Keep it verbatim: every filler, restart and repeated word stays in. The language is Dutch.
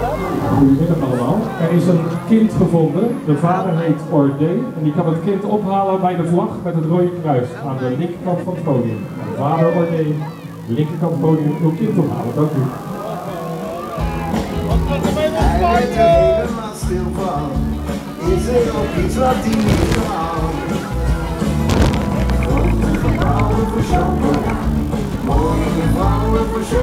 Goedemiddag allemaal. Er is een kind gevonden. De vader heet Ordé en die kan het kind ophalen bij de vlag met het rode kruis aan de linkerkant van het podium. Vader Ordé, linkerkant podium, uw kind ophalen. Dank u. Hij weet er helemaal stil van. Is er ook iets wat hij niet kan? Grote gebouwen voor chocola, mooie gebouwen voor chocola.